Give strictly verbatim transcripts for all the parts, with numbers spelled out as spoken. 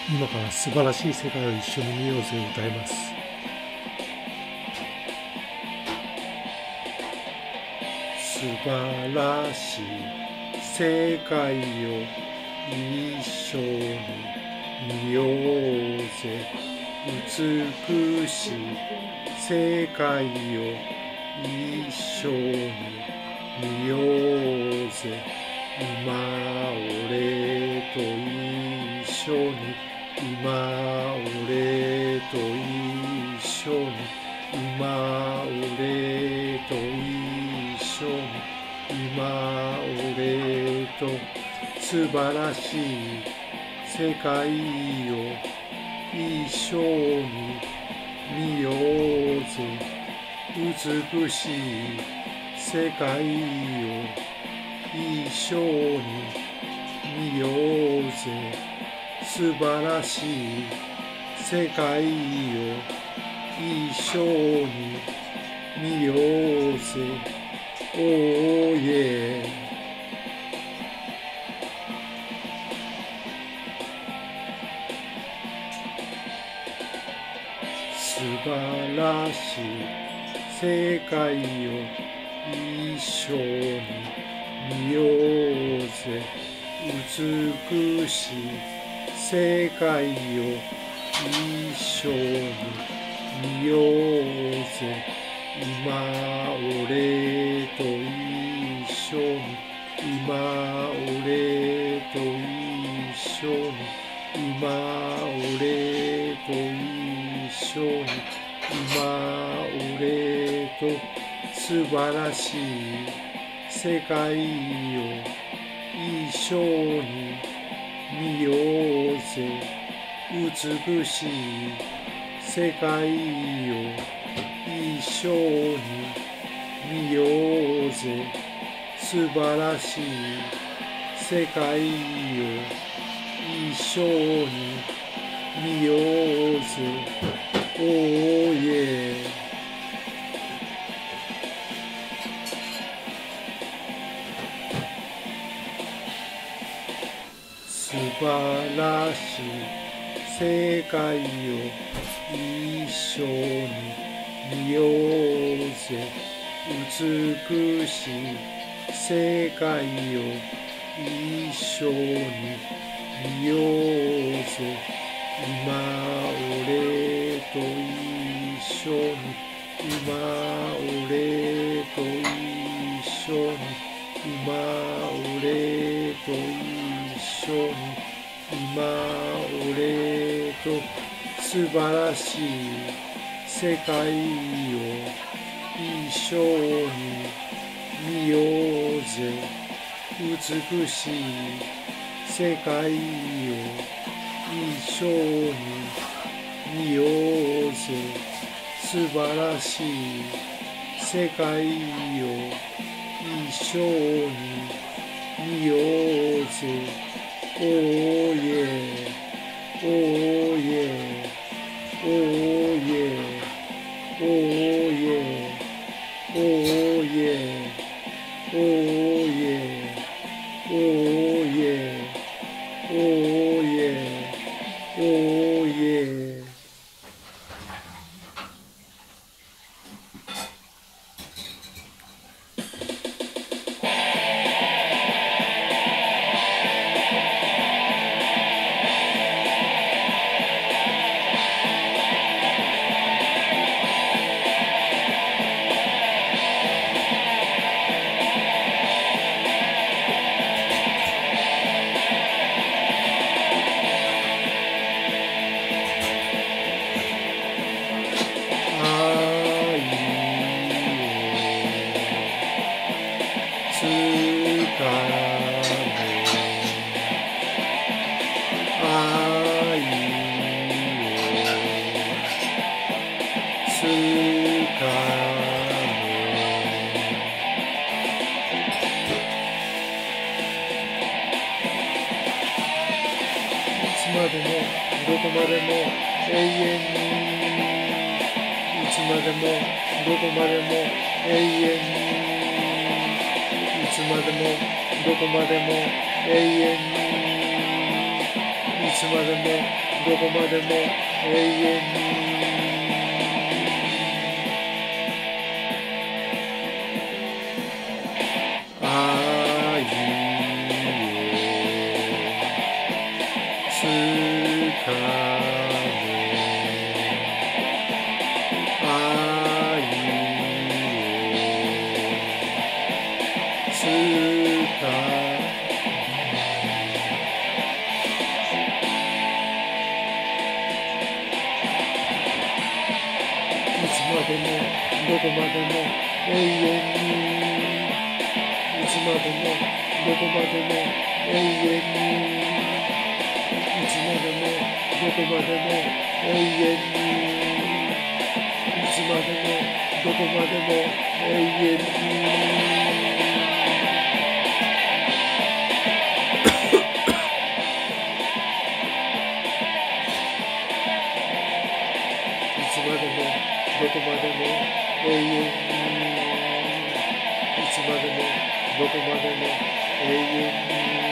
今から素晴らしい世界を一緒に見ようぜ歌います。素晴らしい世界を一緒に見ようぜ。美しい世界を一緒に見ようぜ。今俺と一緒に今俺と一緒に今俺と一緒に今俺と素晴らしい世界を一緒に見ようぜ。美しい世界を一緒に見ようぜ。素晴らしい世界を一緒に見ようぜ。おーイエー。素晴らしい世界を一緒に見ようぜ。美しい世界を一緒に見ようぜ。今俺と一緒に今俺と一緒に今俺と一緒に今俺と素晴らしい世界を一緒に見ようぜ。美しい世界を一緒に見ようぜ。素晴らしい世界を一緒に見ようぜ。おーイエー。素晴らしい世界を一緒に見ようぜ。美しい世界を一緒に見ようぜ。今俺と一緒に今俺と一緒に今俺と一緒に今俺と素晴らしい世界を一緒に見ようぜ。美しい世界を一緒に見ようぜ。素晴らしい世界を一緒に見ようぜ。おーイエー。おーイエー。おーイエー。おーイエー。おーイエー。おーイエー。おーイエー。おーイエー。おーイエー。いつまでもどこまでも永遠にいつまでもどこまでも永遠にいつまでもどこまでも永遠にいつまでもどこまでも永遠に愛をつかめ愛をつかめいつまでもどこまでも永遠にいつまでもどこまでも永遠にいつまでもどこまでも永遠にいつまでもどこまでも永遠にいつまでもどこまでも永遠にいつまでもどこまでも永遠に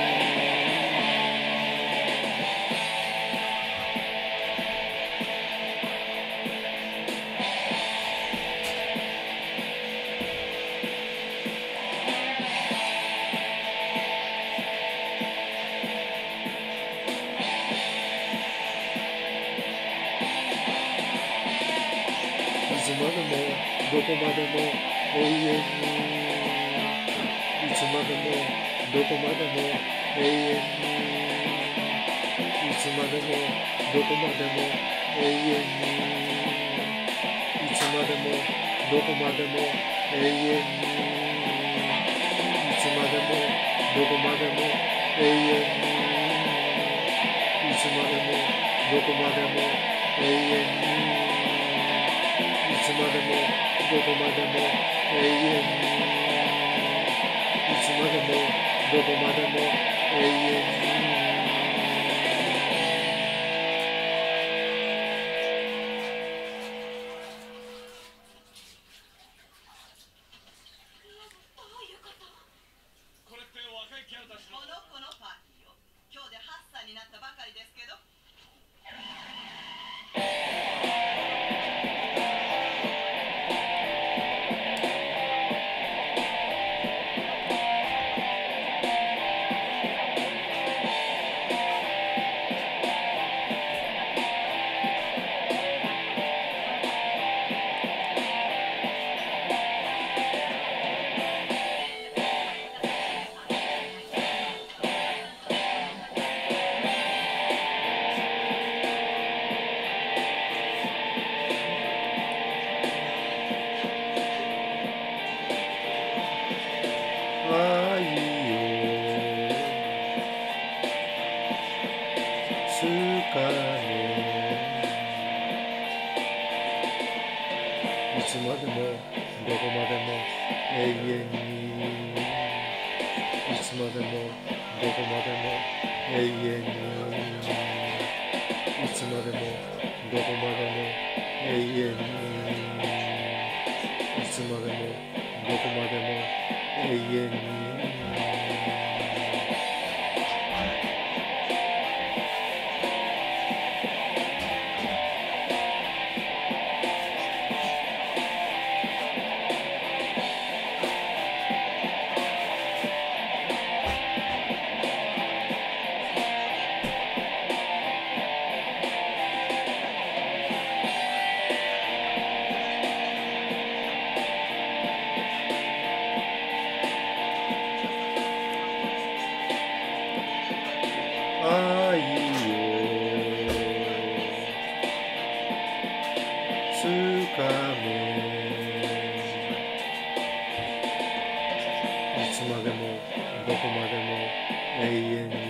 いつまでもどこまでも永遠にいつまでもどこまでも永遠にいつまでもどこまでも永遠にいつまでもどこまでも永遠にいつまでもどこまでも永遠にいつまでもどこまでも永遠にいつまでもどこまでも永遠にいつまでもどこまでも永遠にこれって若いキャラたちのこの子のパーティーよ。今日ではっさいになったばかりですけど。 愛をつかめいつまでもどこまでも永遠にいつまでもどこまでも永遠にいつまでもどこまでも永遠にいつまでもどこまでも永遠に愛をつかめいつまでもどこまでも永遠に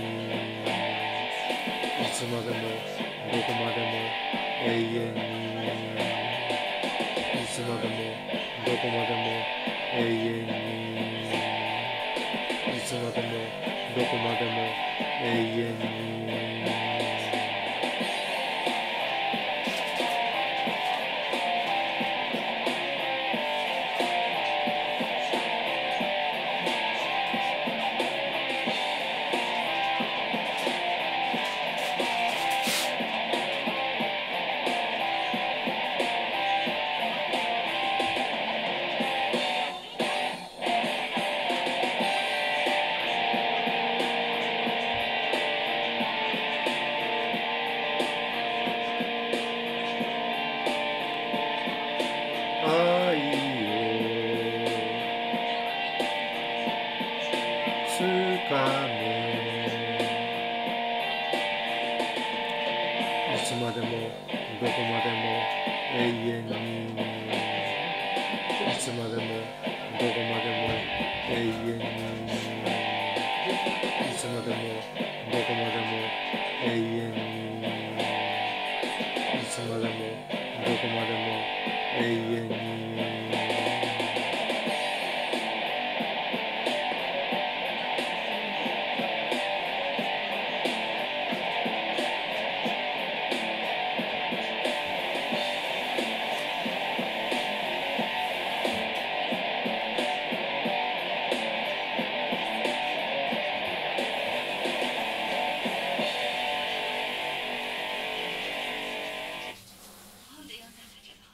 いつまでもどこまでも永遠にいつまでもどこまでも永遠にいつまでもどこまでも永遠にかめいつまでもどこまでも永遠にいつまでもどこまでも永遠にいつまでもどこまでも永遠にいつまでもどこまでも永遠に本で読んだんだけど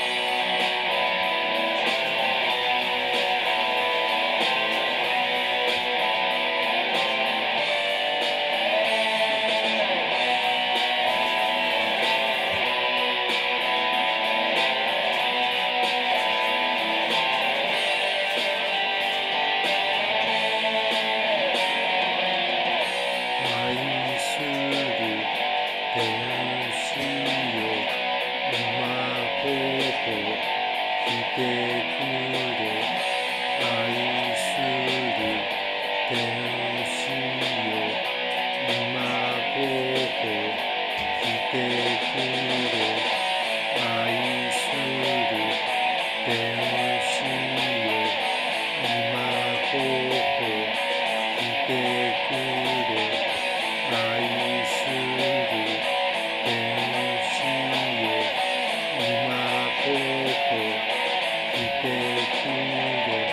愛する天使よ今ここ来てくれ愛する天使よ今ここ来てくれ愛する天使よ今ここ来てくれ愛する天使よ今ここ来てくれ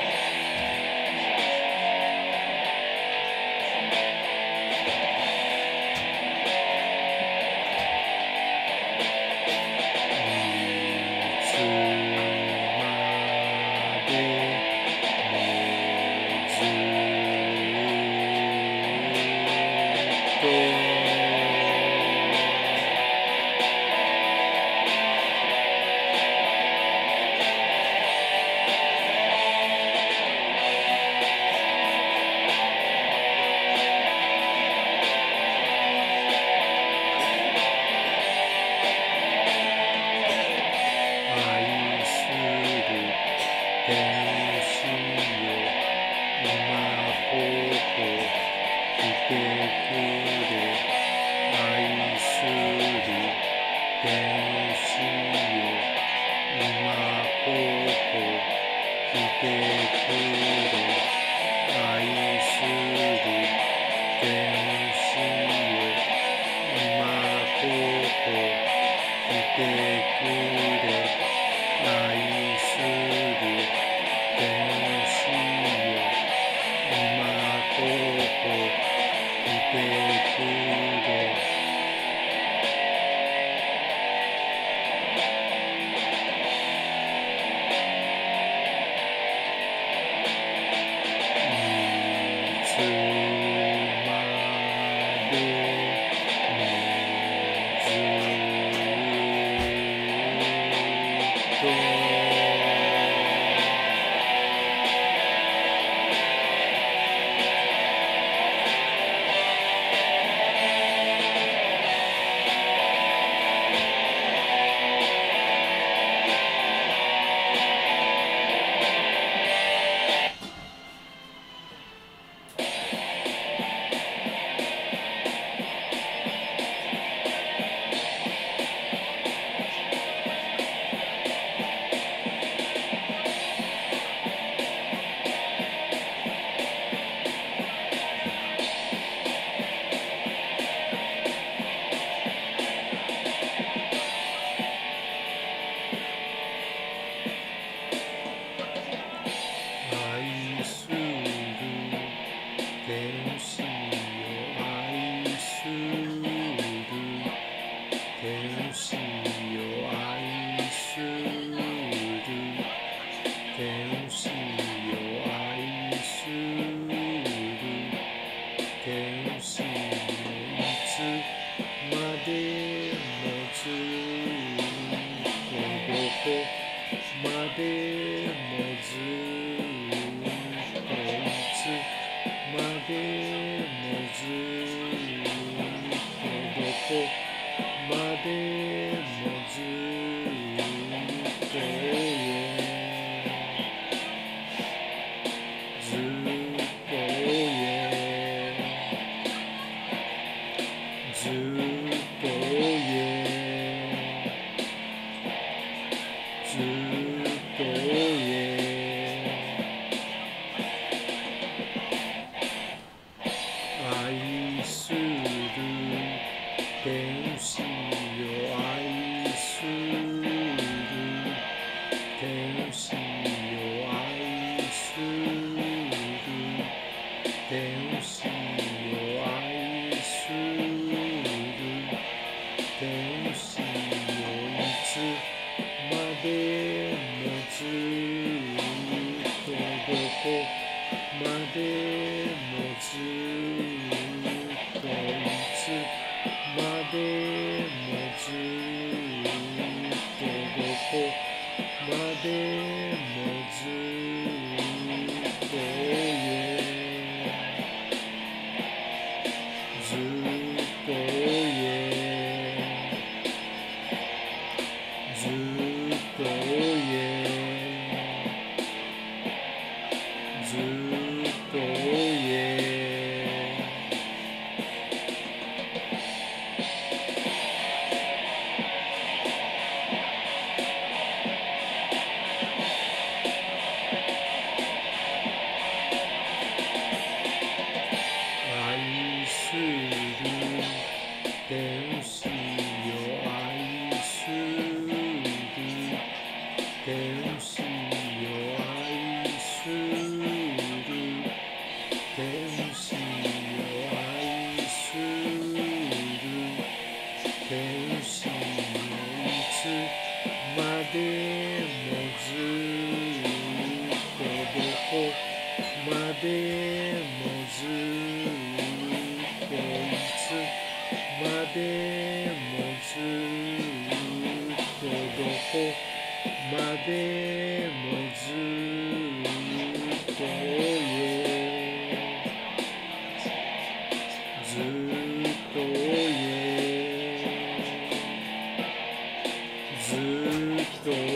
いつまでもずっと愛する天使よ今ここ来てくれ愛する天使よ今ここ来てくれ愛する天使よ今ここ来てくれ愛する天使よ今ここ来てくれいつまでもずっと愛する天使よ愛する天使よ愛する天使よ愛する天使よいつまでもずっとどこまでもずっといつまでずっとどこまでもずっと上ずっと上ずっと上ずっと上愛する天使よ愛する天使よ愛する天使よ愛する天使よいつまでもずっとどこまでもずっといつまでもずっとどこまでもずっと上ずっと上ずっと上ずっと上愛する天使よ愛する天使よ愛する天使よ愛する天使よいつまでもずっとどこまでもずっといつまでもずっとどこまでもずっと上ずっと上ずっと上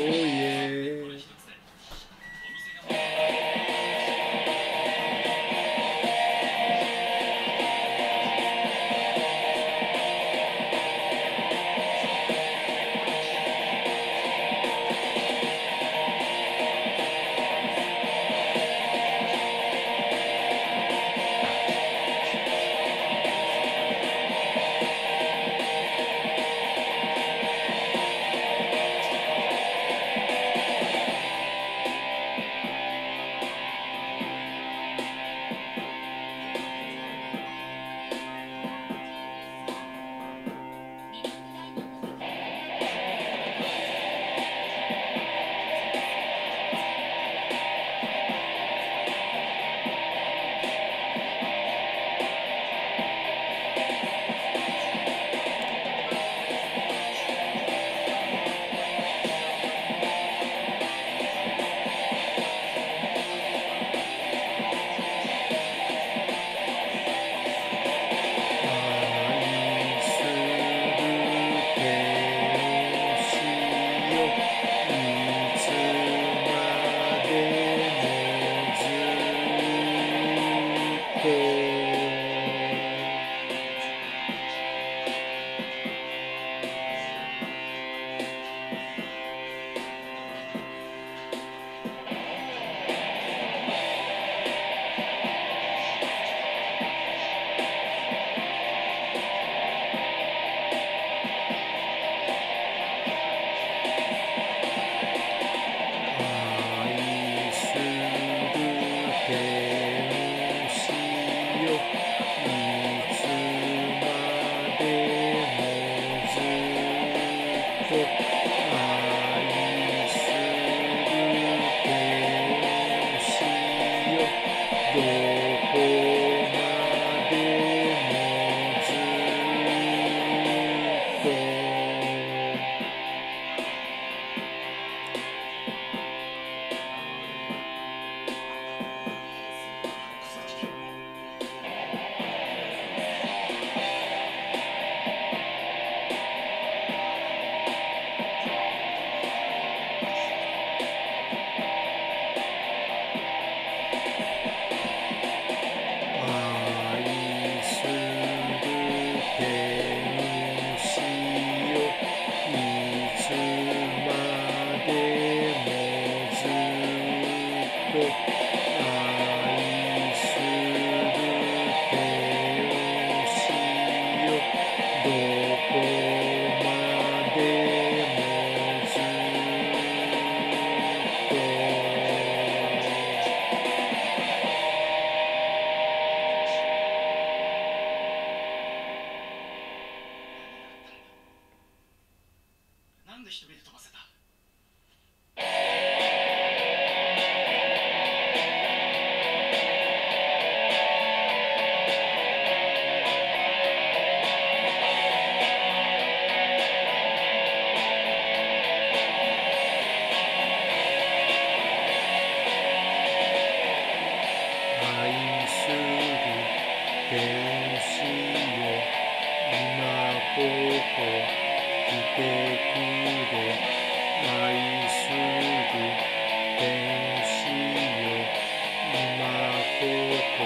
子よ今ここ来てくれ愛する天使よ今ここ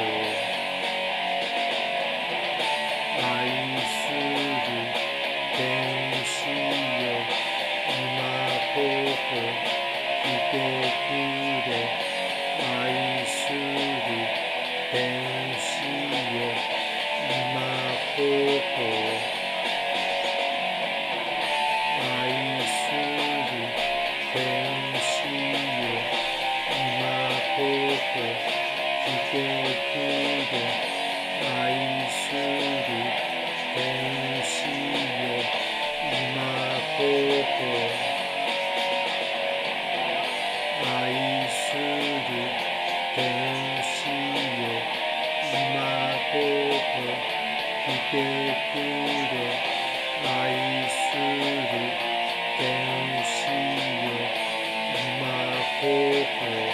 愛する天使よ今ここ来てくれ愛する天使よ今ここ愛する天使よ今ここ来てくれ愛する天使よ今ここ愛する天使よ今ここ来てくれ愛する天使よ今ここ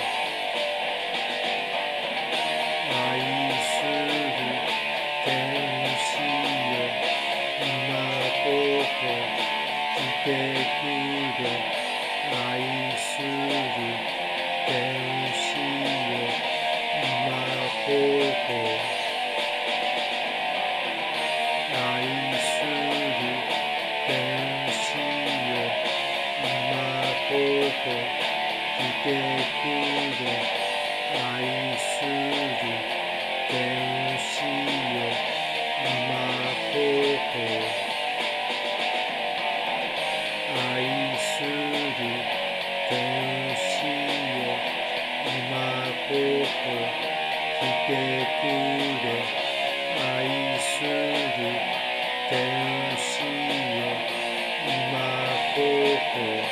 愛する天使よ今ここ来てくれ愛する天使よ今ここ愛する天使よ今ここ来てくれ愛する天使よ今ここ愛する天使よ今ここ来てくれ愛する天使よ今ここ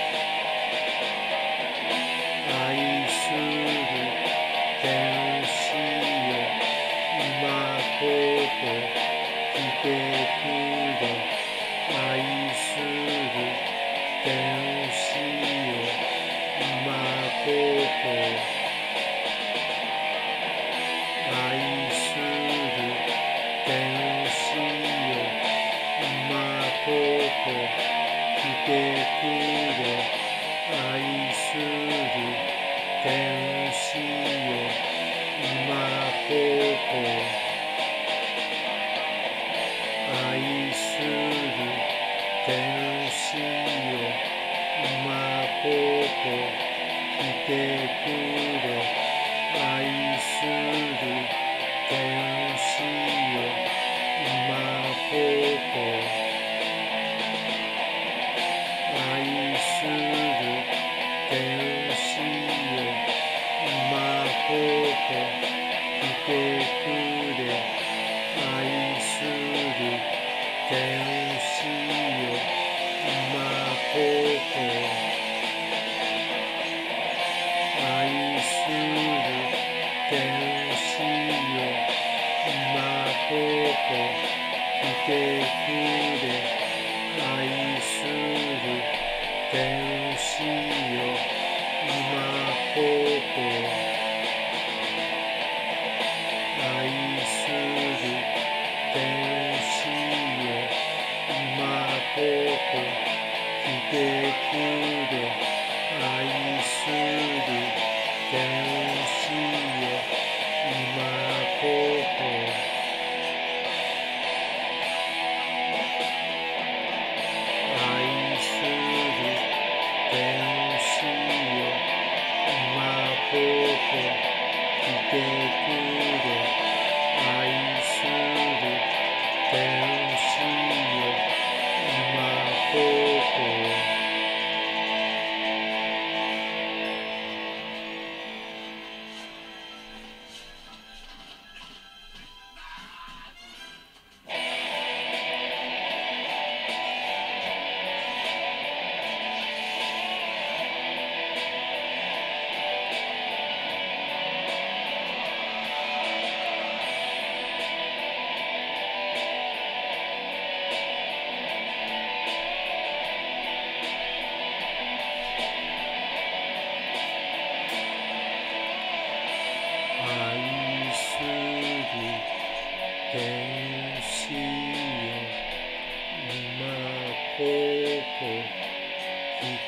愛する天使よ今ここ来てくれ愛する天使よ今ここ愛する天使よ今ここ来てくれ愛する天使よ今ここ愛する天使よ今ここ来てくれ愛する天使よ今ここ愛する天使よ今ここ来てくれ愛する天使よ今ここ愛する天使よ今ここ来てくれ愛する天使よ今ここ愛する天使よ今ここ来てくれ愛する天使よ今ここ愛する天使よ今ここ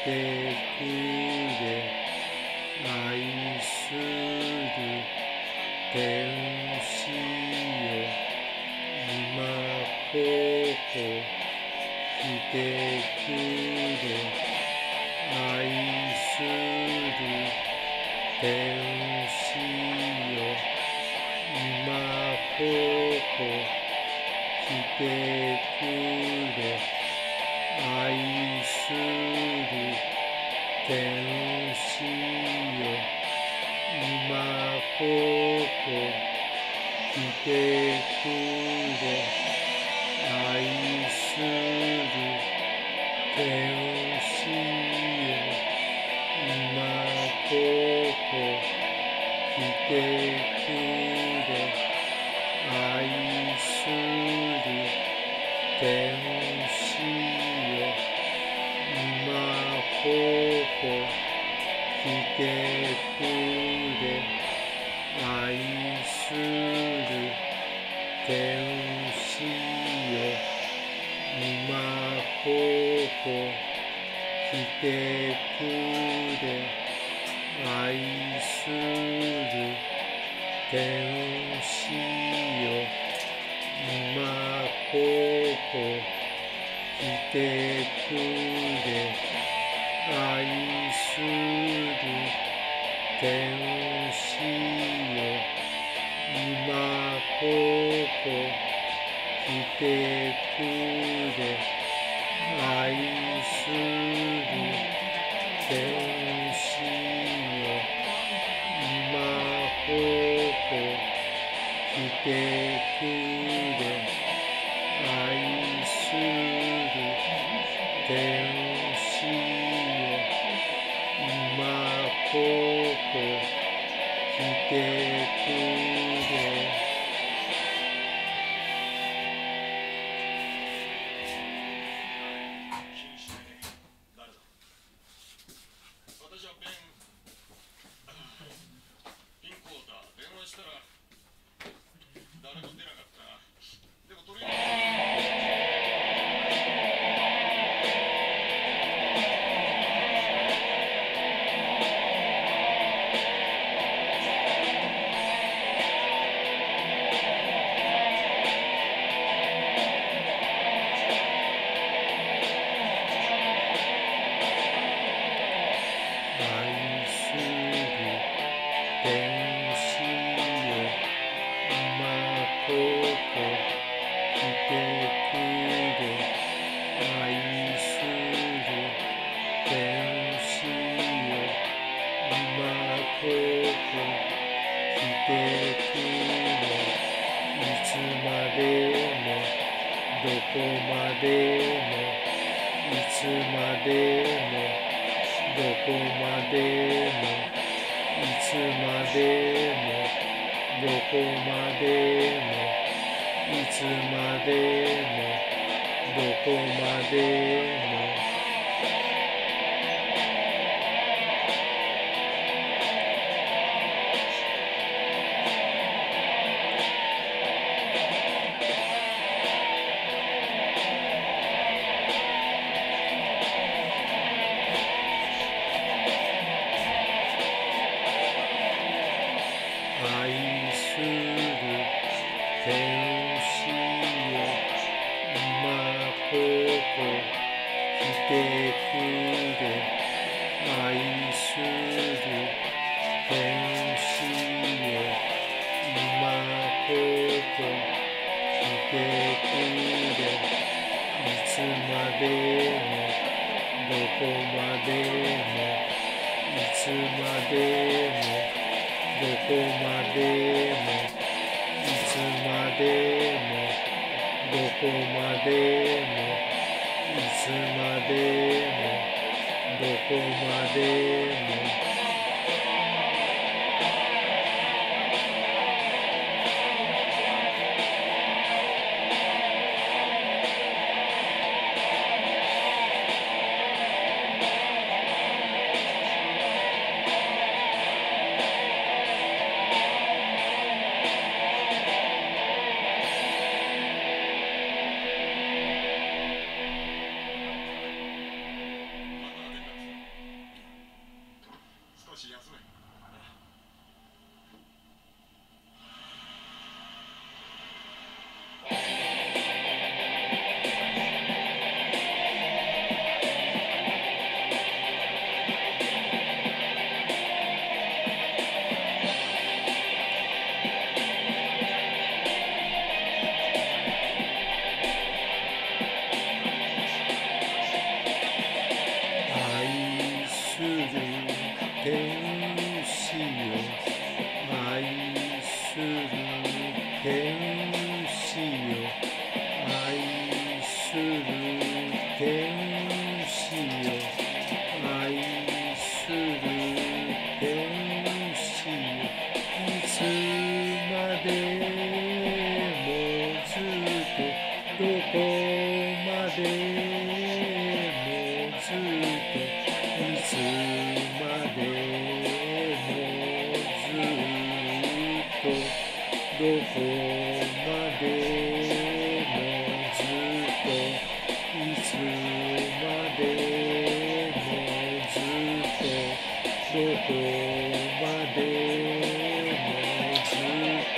てくれ愛する天使よ今ここ来てくれ愛する天使よ今ここ来てくれ愛する天使よ今ここ来てくれ愛する天使よ今ここ来てくれ愛する天使よ今ここ来てくれ愛する天使よ今ここ来てくれ愛する天使よ今ここ来てくれ愛する天使よ今ここ来てくれ愛する天使よ今ここ来てくれ愛する天使よ今ここ来てくれ気にしないで。誰だ？私はベン。ピンクウォーター。電話したら誰も出なかった。でもとりあえず。 愛する天使よ今ここ来てくれ愛する天使よ今ここ来てくれいつまでもどこまでもいつまでもどこまでもいつまでもどこまでもいつまでもどこまでも愛する天使よ今ここ来てくれ愛する天使よ今ここ来てくれいつまでもどこまでもいつまでもどこまでもいつまでもどこまでもいつまでもどこまでもまた出た。 でもずっといつまでもずっとどこまでもずっといつまでもずっとどこまでもずっと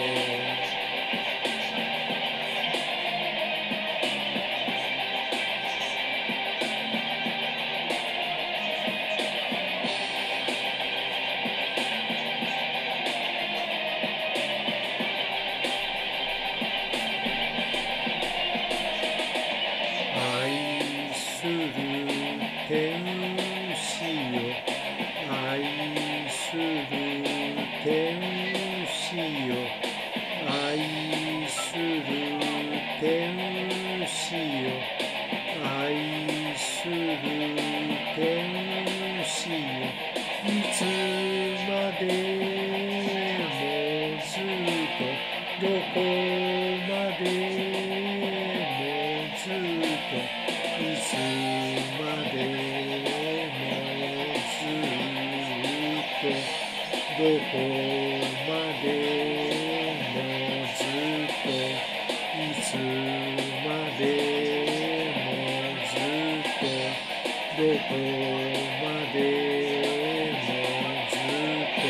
愛する天使よ愛する天使よ愛する天使よ愛する天使よいつまでもずっとどこまでもずっといつまでもずっとどこまでもずっといつまでもずっとどこまでもずっと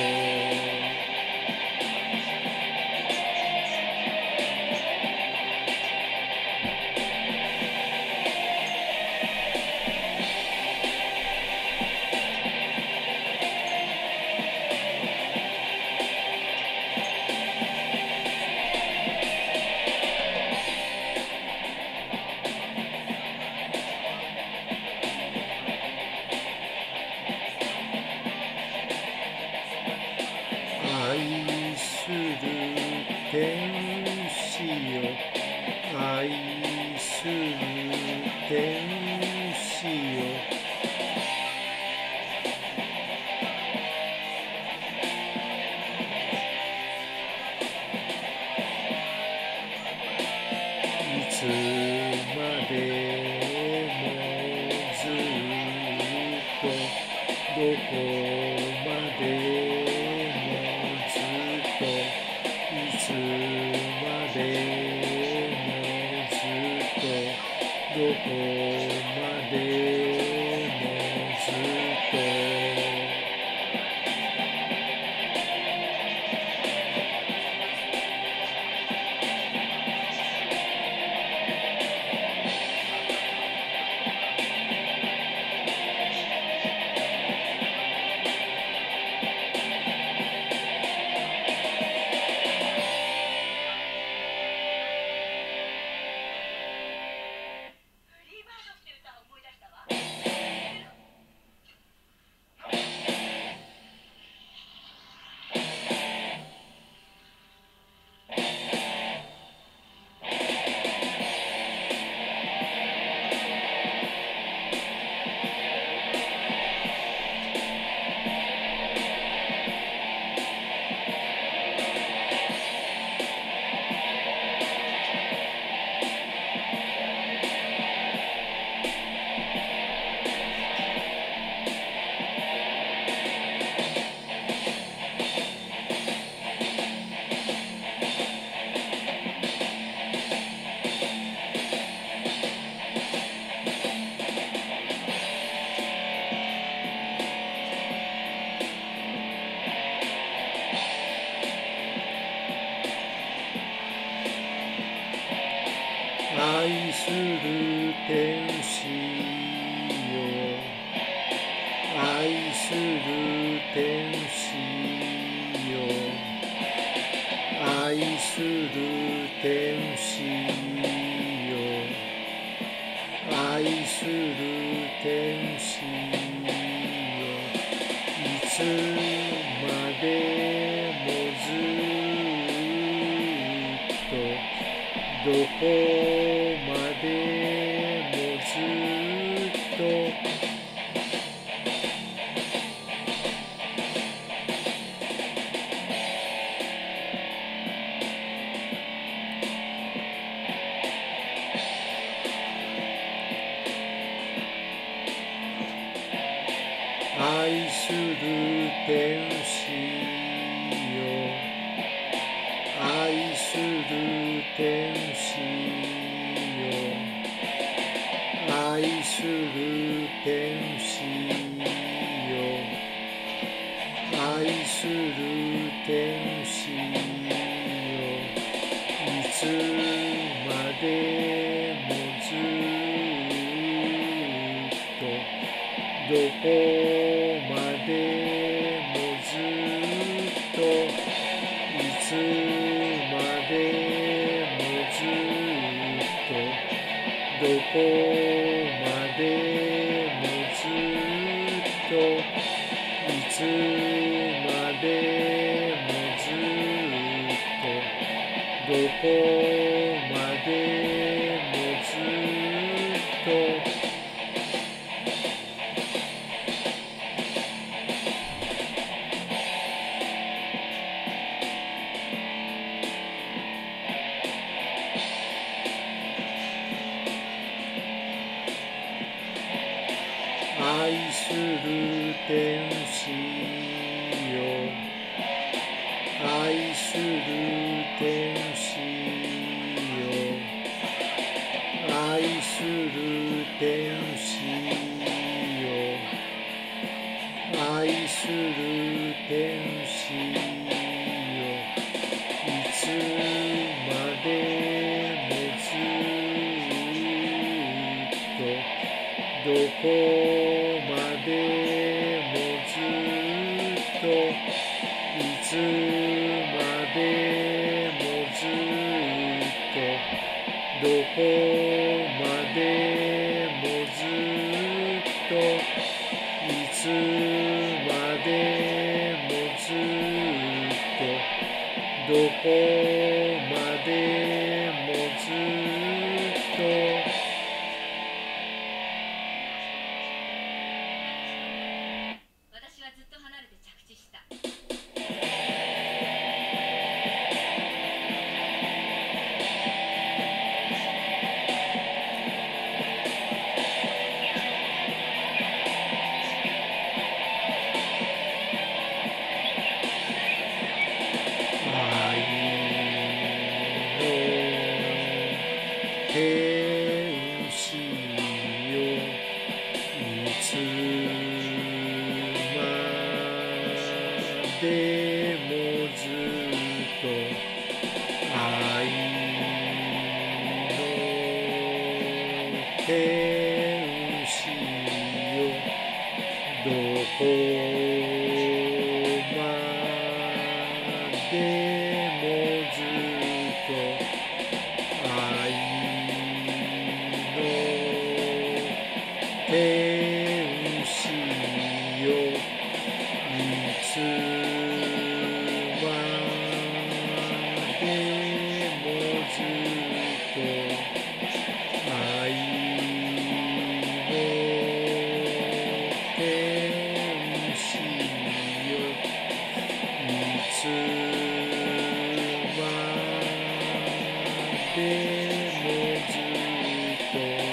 愛する天使よ愛する天使よいつまでもずっとどこまでもずっといつまでもずっとどこまでもずっとフリーバードって歌を思い出したわ。愛する天使よ愛する天使よ愛する天使よ愛する天使よいつまでもずっとどこまでもずっと天使よ愛する天使よ愛する天使よ愛する天使よいつまでもずっとどこまでもずっといつまでもずっとどこまでもずっといつまでもずっとどこまでもずっと愛する天使よ愛する天使よ愛する天使よ愛する天使よいつまでもずっとどこまでもずっといつまでもずっとどこまでもずっといつまでもずっとどこまでもずっと私はずっと離れて着地した。 天使よいつまでもずっと愛の天使よどこまでもずっと愛の天使よいつまでもずっと愛の天使よいつまでもずっと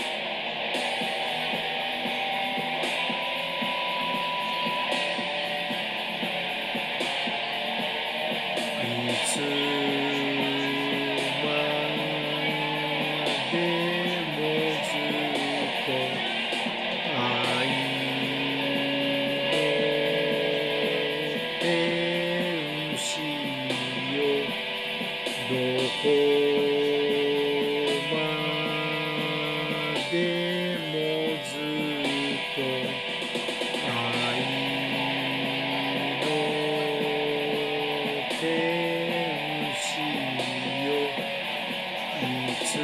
いつまでもずっと愛の天使よどこまでもずっと愛の天使よいつ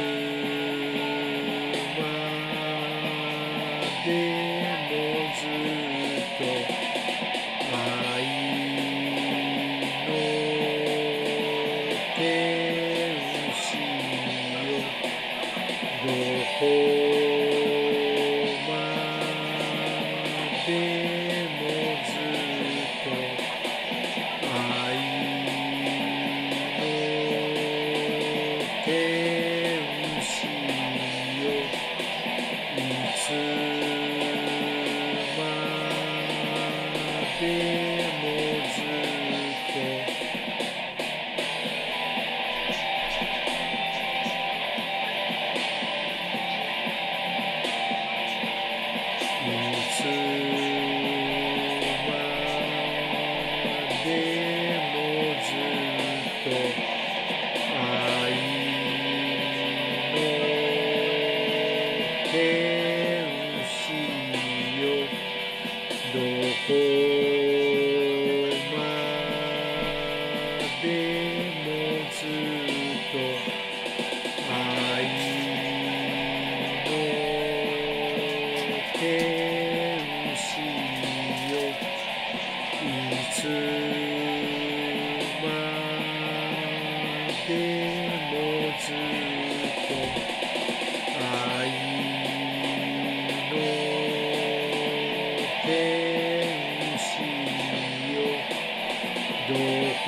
までもずっと愛の天使よどこまでもずっと愛の天使よいつまで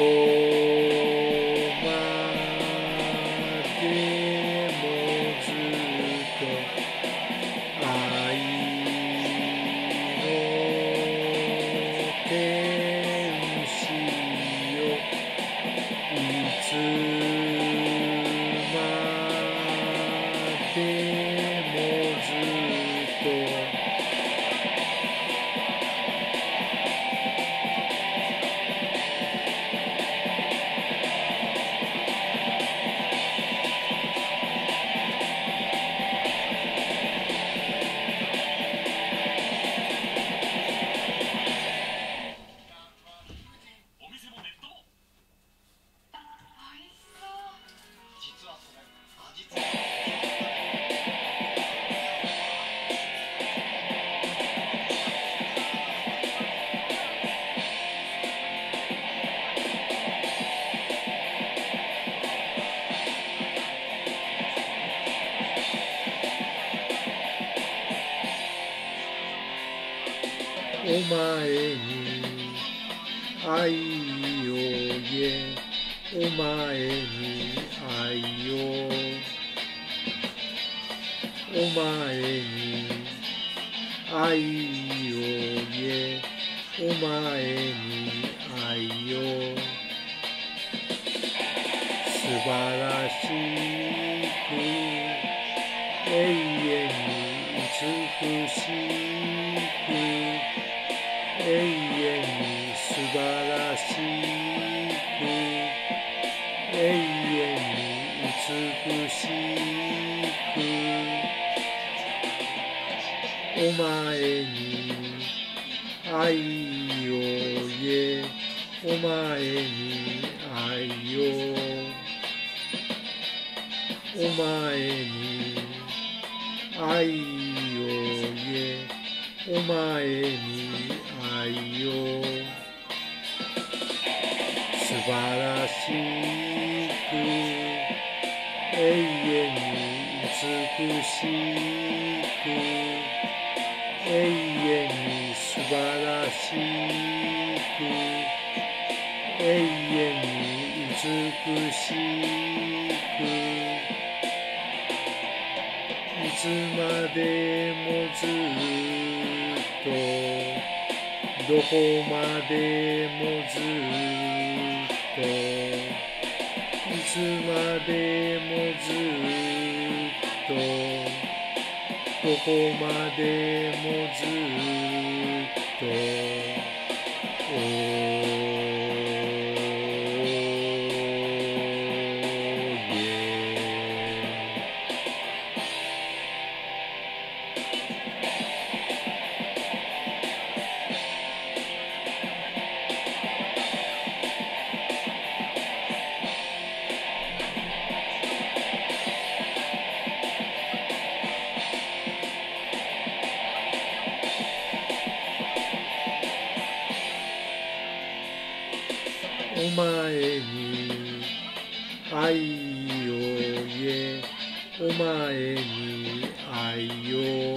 こまでもずっと愛の天使よいつまでもずっとお店もネットもおいしそう。 実はそれ味付けお前に愛を言えお前に愛をお前に愛を言えお前に愛を素晴らしく永遠に美しく永遠に素晴らしく永遠に美しくお前に愛を言えお前に愛をお前に愛を言えお前に愛を素晴らしく永遠に美しく永遠に素晴らしく永遠に美しくいつまでもずっとどこまでもずっといつまでもずっとどこまでもずっとおお前に愛を言えお前に愛を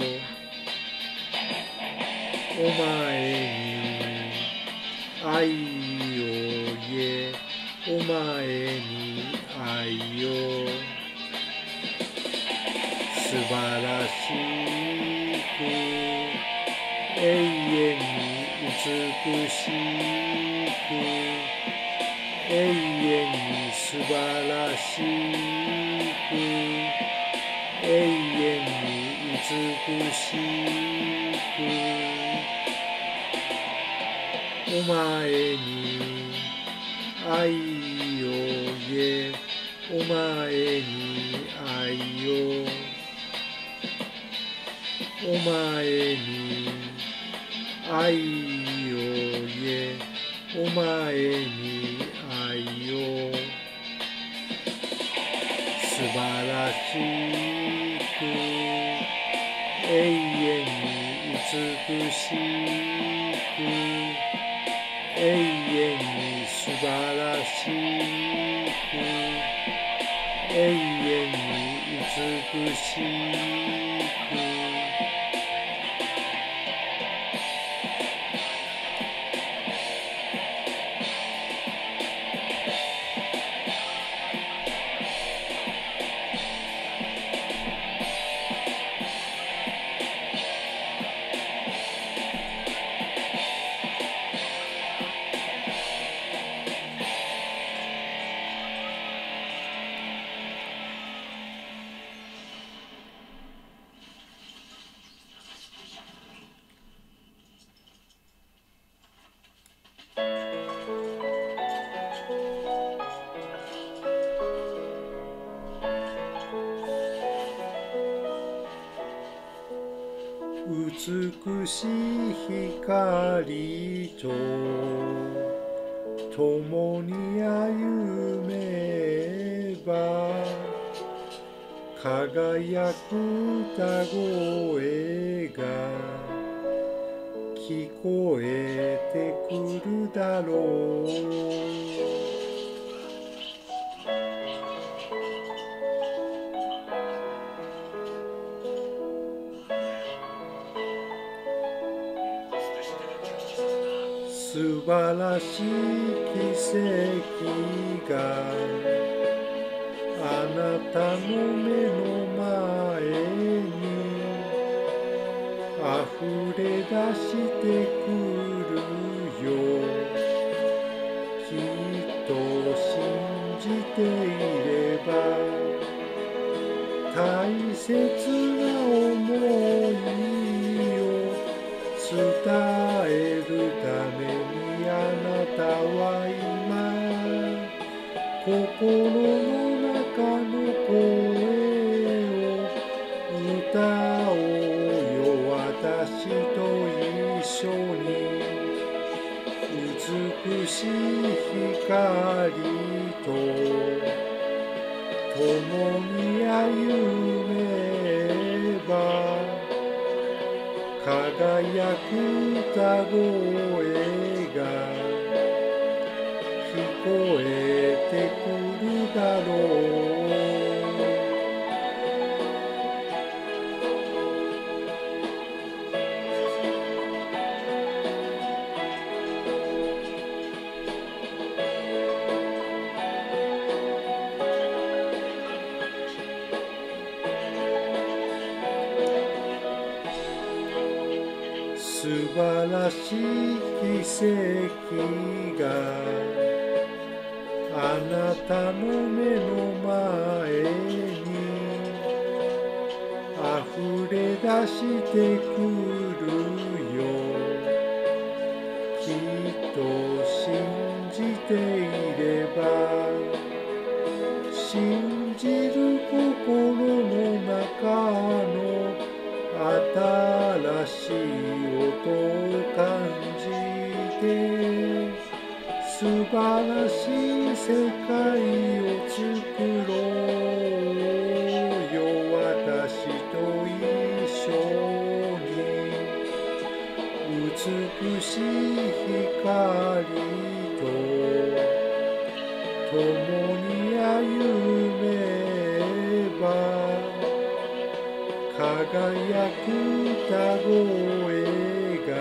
お前に愛を言えお前に愛を素晴らしく永遠に美しく永遠に素晴らしく永遠に美しくお前に愛を言えお前に愛をお前に愛を言えお前に愛を素晴らしく永遠に美しく永遠に素晴らしく永遠に美しく美しい光と共に歩めば輝く歌声が聞こえてくるだろう。素晴らしい奇跡があなたの目の前に溢れ出してくるよ。きっと信じていれば大切な思いを伝えるためにあなたは今心の中の声を歌おうよ。私と一緒に美しい光と共に歩めば輝く歌声が聞こえてくるだろう。素晴らしい奇跡があなたの目の前に溢れ出してくるよ。きっと信じていれば信じる心の中の新しい音を感じて素晴らしい世界を作ろうよ。私と一緒に美しい光と共に歩めば輝く歌声が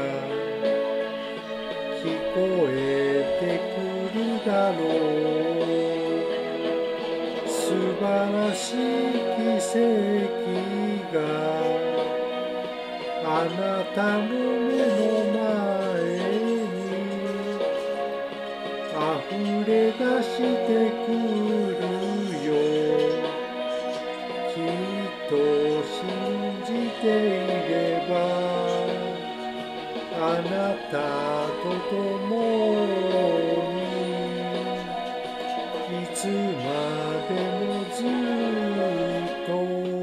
聞こえてくるだろう。素晴らしい奇跡があなたの目の前に溢れ出してくるよ。きっと信じていればあなたと共にいつまでもずっと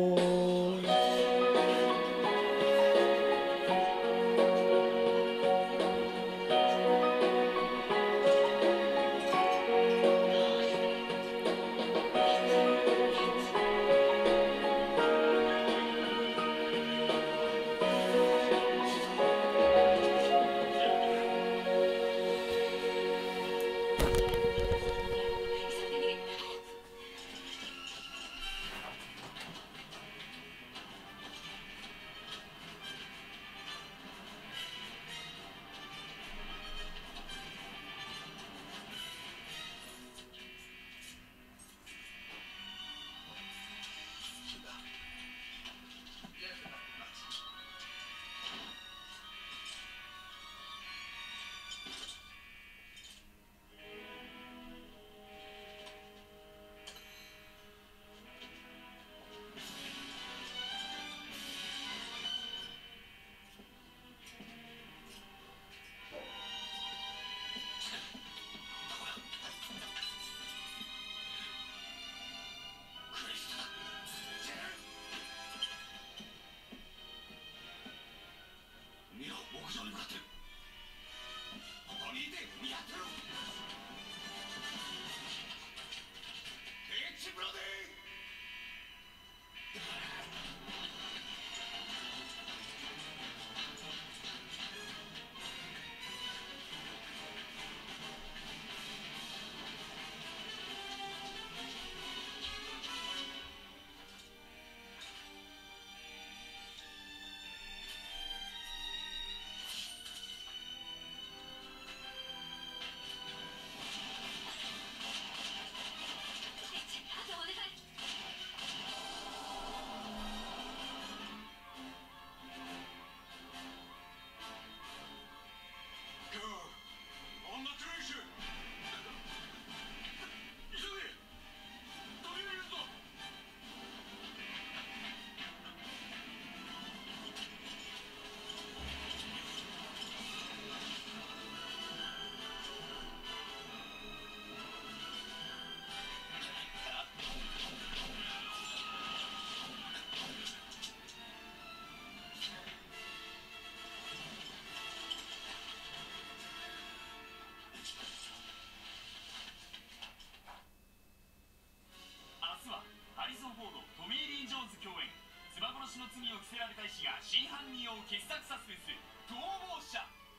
トミー・リー・ジョーンズ共演、妻殺しの罪を着せられた医師が真犯人を追う傑作サスペンス逃亡者。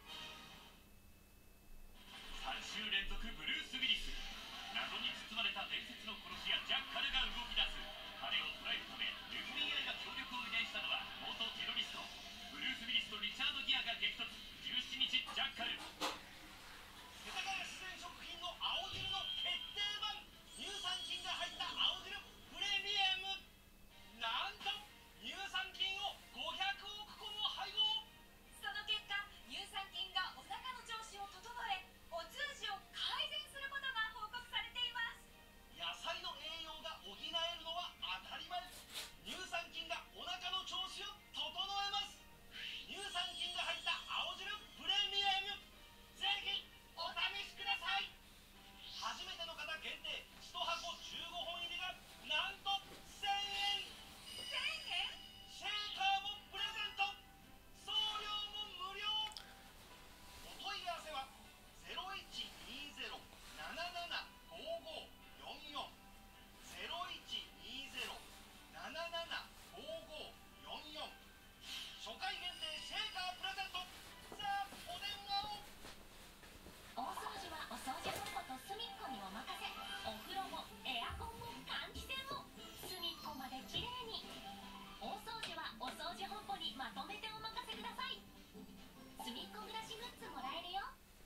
さん週連続ブルース・ウィリス。謎に包まれた伝説の殺し屋ジャッカルが動き出す。彼を捕らえるため エフビーアイ が協力を依頼したのは元テロリスト。ブルース・ウィリスとリチャード・ギアが激突。じゅうしちにちジャッカル。 世田谷自然食品の青汁の決定版、乳酸菌が入った青汁プレミアム。なんと乳酸菌をごひゃくおくこも配合。 その結果、乳酸菌がお腹の調子を整え、お通じを改善することが報告されています。 野菜の栄養が補えるのは当たり前。乳酸菌がお腹の調子を整えます。乳酸菌が入った青汁プレミアム、ぜひお試しください。初めての方限定いちはこじゅうごほん入りがなんとせんえん。 せんえん？ シェーカーもプレゼント。送料も無料。お問い合わせはゼロいちにゼロ なななな ごごよんよん ゼロいちにゼロ なななな ごごよんよん。初回限定シェーカープレゼント。さあお電話を。 大掃除はお掃除本舗と隅っこにお任せ。お風呂もエアコンも換気扇も隅っこまできれいに。大掃除はお掃除本舗にまとめてお任せください。隅っこ暮らしグッズもらえるよ。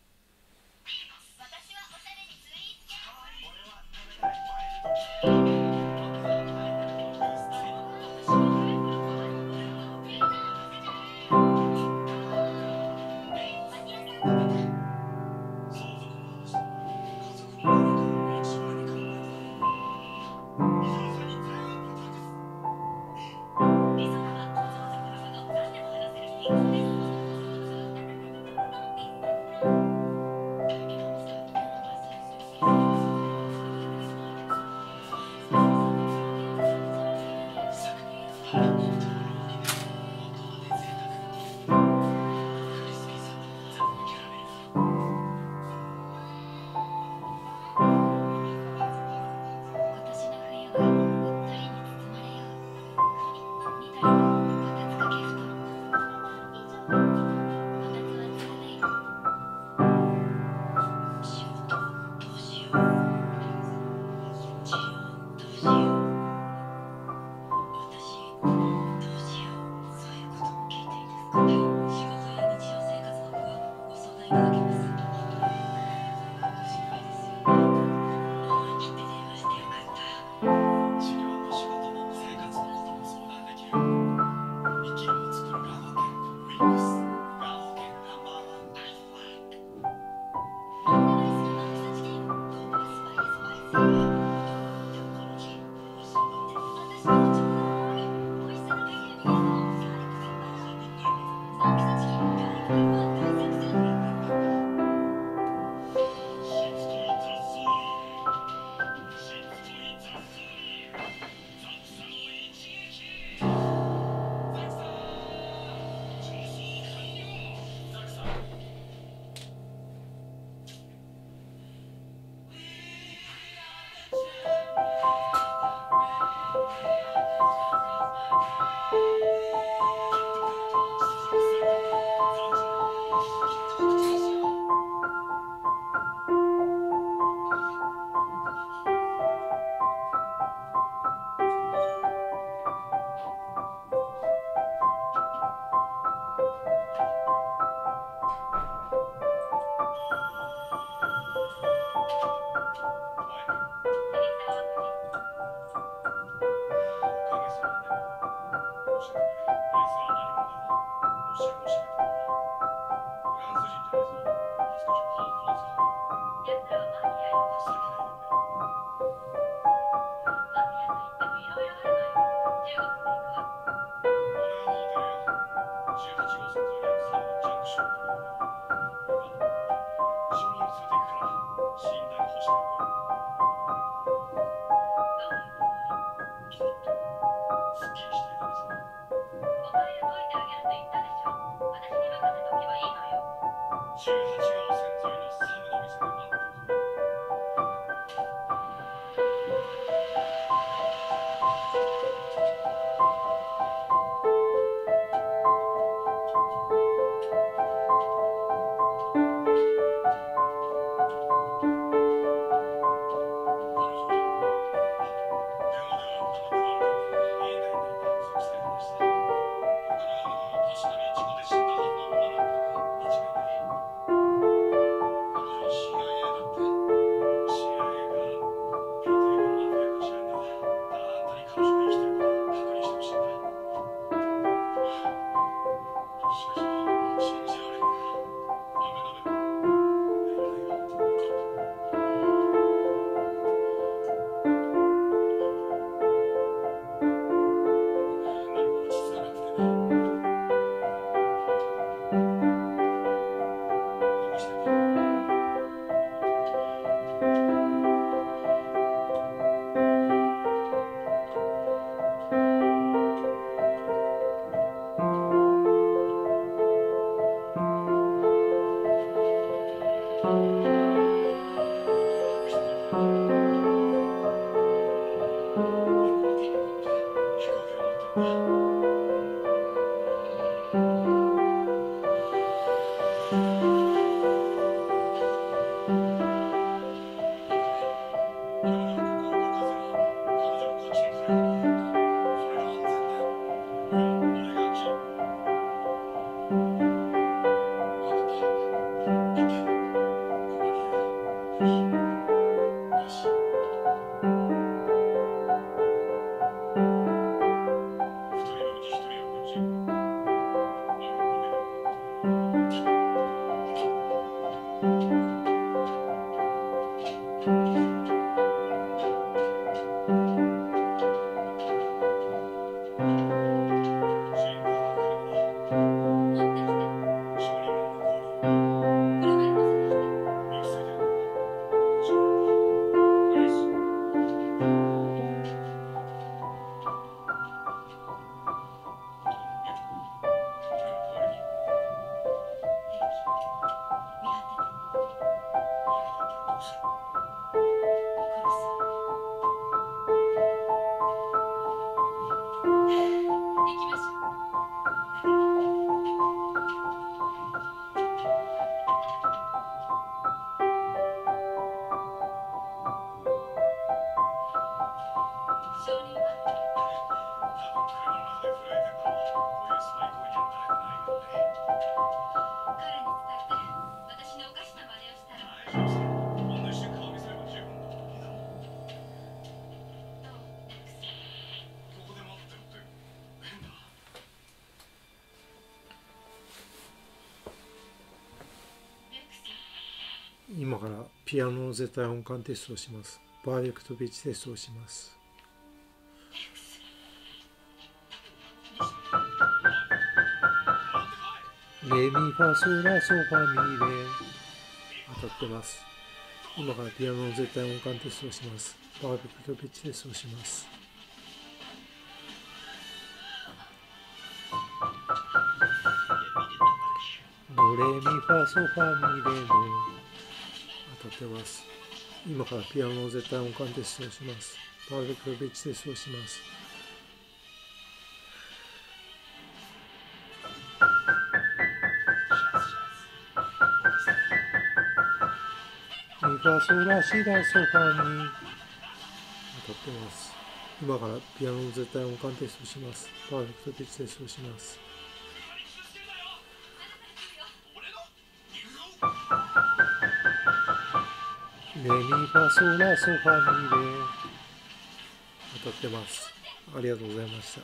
私はおしゃれにスイーツ系。 俺は食べたいワイルド。 私今からピアノの絶対音感テストをします。パーフェクトピッチテストをします。レミファソラソファミレ当たってます。今からピアノの絶対音感テストをします。パーフェクトピッチテストをします。ドレミファソファミレド当たってます。今からピアノの絶対音感テストをします。パーフェクトピッチテストをします。ミファソラシラソファミ当たってます。今からピアノの絶対音感テストをします。パーフェクトピッチテストをします。レミファソラソファミレ当たってます。ありがとうございました。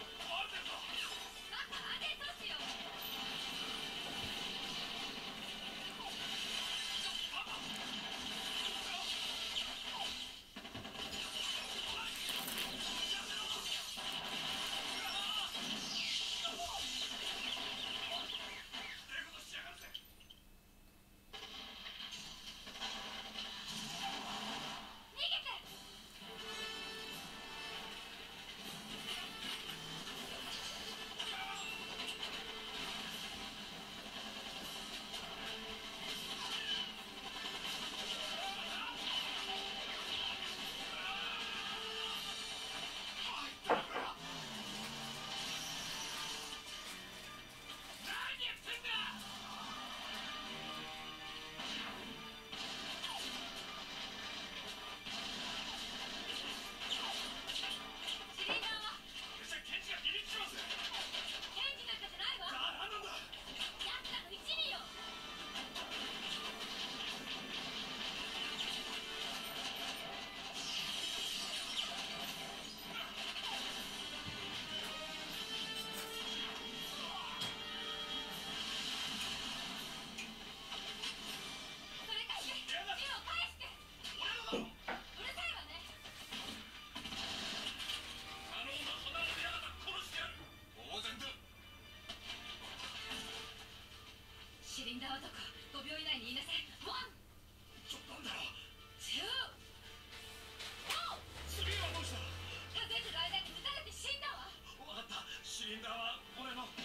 ごびょう以内に言いなさい。ワン、 ちょっとなんだろう。 ツー、ゴー。 次はどうした？ 数えてる間に撃たれて死んだわ。 わかった。シリンダーは俺の。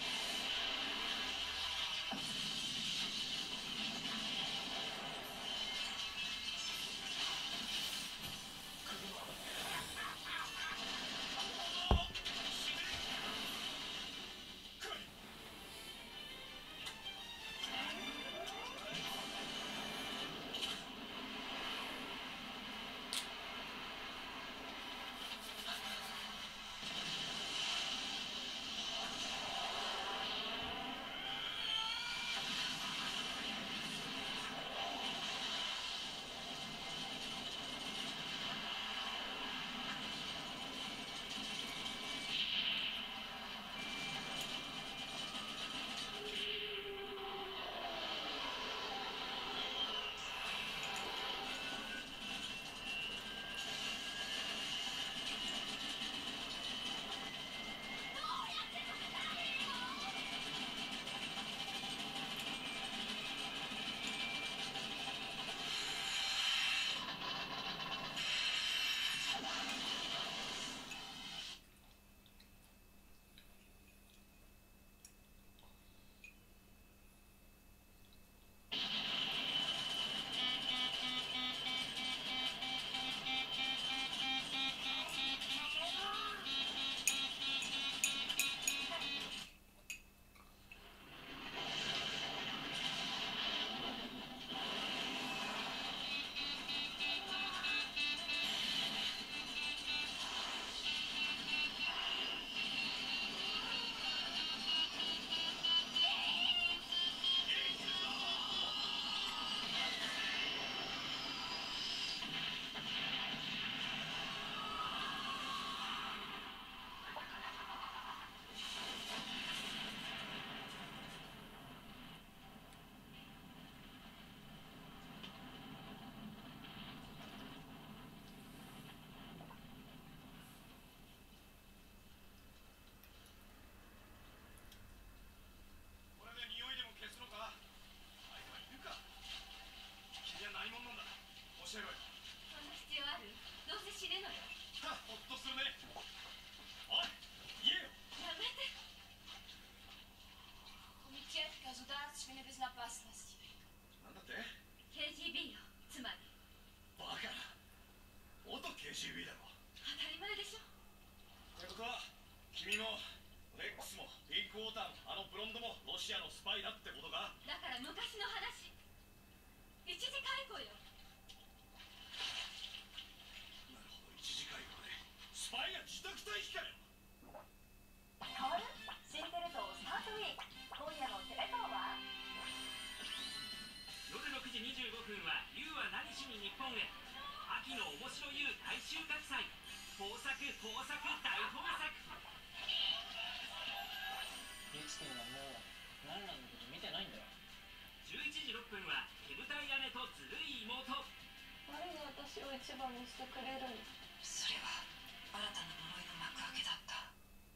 シアのスパイだってことか。 だから昔の話、一時解雇よ。 なるほど、一時解雇ね。スパイが自宅待機かよ。 変わる新テレ東スタートウィーク、今夜のテレ東は夜ろくじにじゅうごふんは ユー は何しに日本へ。秋の面白 ユー 大収穫祭。豊作豊作大豊作。 ゆきくんはもうランランのこと見てないんだよ。 じゅういちじろっぷんは煙たい姉とずるい妹。 誰が私を一番にしてくれるの。 それは新たな呪いの幕開けだった。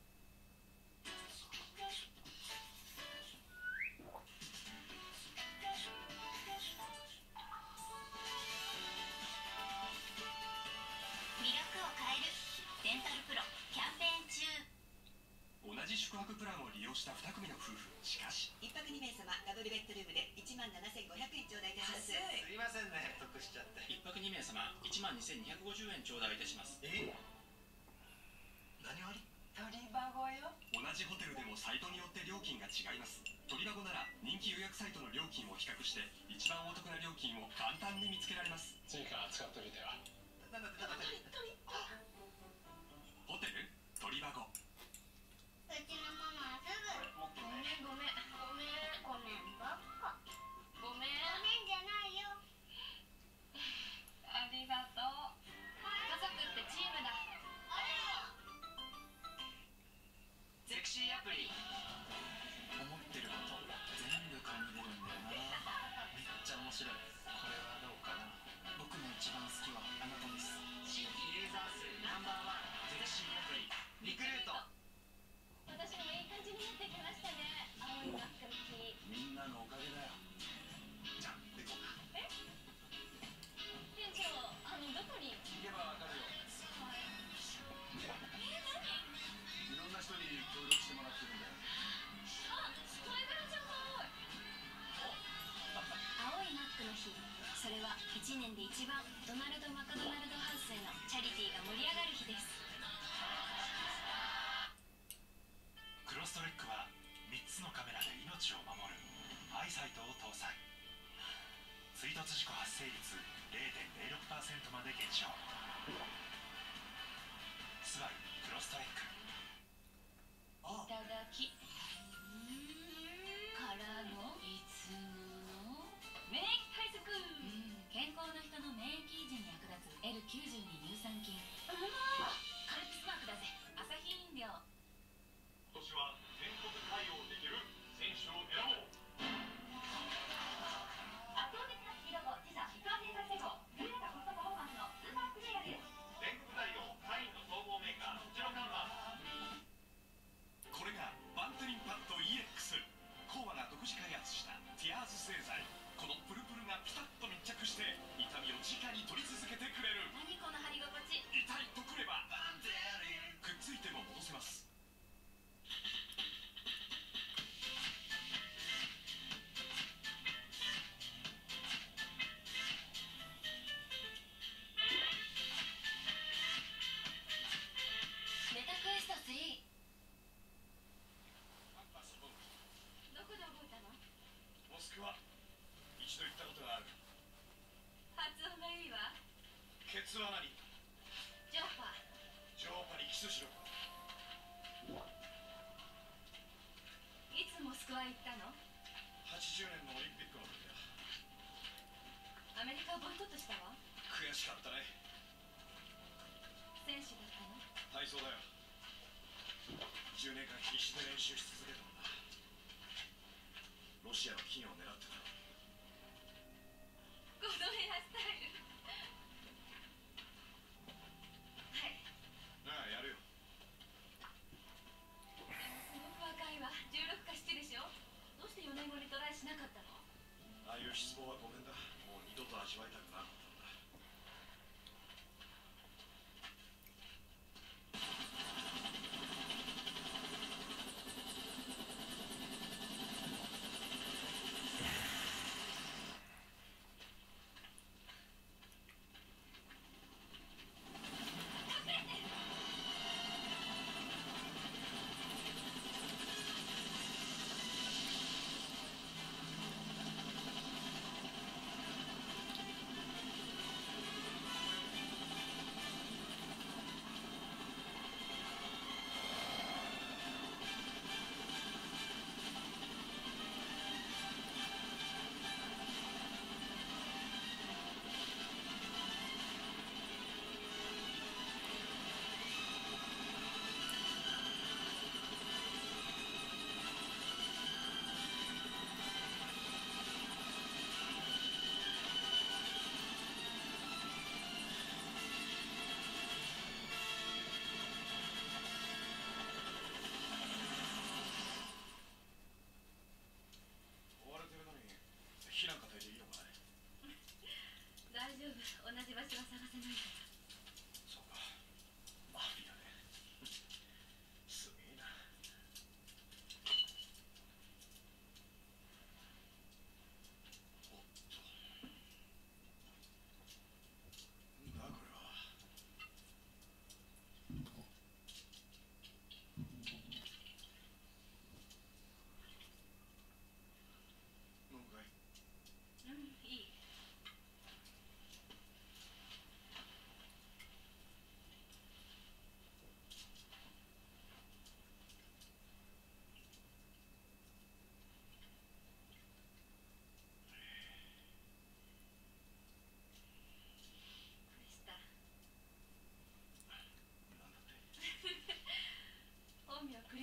魅力を変えるデンタルプロキャンペーン中。 同じ宿泊プランを利用したに組の夫婦。しかし一泊にめいさまダブルベッドルームでいちまんななせんごひゃくえん頂戴いたします。 すいませんね、得しちゃって。 一泊に名様いちまんにせんにひゃくごじゅうえん頂戴いたします。 え何割？ 鳥箱よ。 同じホテルでもサイトによって料金が違います。鳥箱なら人気予約サイトの料金を比較して一番お得な料金を簡単に見つけられます。 追加使ってみては。 なんだってなんだって。 ホテル鳥箱。 うちのママはすぐもっとごめね。 んごめんごめんごめんばっか。ごめんごめんじゃないよ。 ありがとう。 家族ってチームだ。 ゼクシーアプリ。思ってること全部顔に出るんだよな。めっちゃ面白い。これはどうかな。僕の一番好きはあなたです。新規ユーザー数ナンバーワンゼクシーアプリリクルート。 私もいい感じになってきましたね。青いマックの木。 みんなのおかげだよ。じゃあ行こうか。 え店長、あのどこに？ 行けばわかるよ。いろんな人に協力してもらってるんだよ。 あ、トイブラちゃんも青いマックの日。それはいちねんで一番ドナルド・マクドナルドハウスへのチャリティーが盛り上がる日です。 クロストレックはみっつのカメラで命を守るアイサイトを搭載。追突事故発生率 ゼロてんゼロろくパーセント まで減少。スバルクロストレック。 いただき。からのいつもの免疫対策。健康な人の免疫維持に役立つ エルきゅうじゅうに 乳酸菌。うまカルピスマークだぜ。アサヒ飲料。 今年は全国対応できる選手を選ぼう。 圧倒的なスピードと自社ヒットアピール成功。優れたコストパフォーマンスのスーパープレイヤーです。 全国対応カインの総合メーカーうちの看板。これがバンテリンパッド イーエックス。 コーマが独自開発したティアーズ製剤。このプルプルがピタッと密着して痛みを直に取り続けてくれる。 何この張り心地。 痛いとくればバンテリン。くっついても戻せます。 メタクエストスリー。どこで覚えたの？ モスクワ一度行ったことがある。 発音がいいわ。 ケツは何？ ジョーパー。 ジョーパにキスしろ。 いつモスクワ行ったの？ はちじゅうねんのオリンピックの時だ。 アメリカをボイコットしたわ。 悔しかったね。 選手だったの？ 体操だよ。じゅうねんかん必死で練習し続けたんだ。ロシアの金を狙ってた。 このヘアスタイル。はい。 ああ、やるよ。 すごく若いわ。じゅうろくかななでしょ。どうしてよねんごにトライしなかったの？ ああいう失望はごめんだ。もう二度と味わいたくなかったんだ。 メ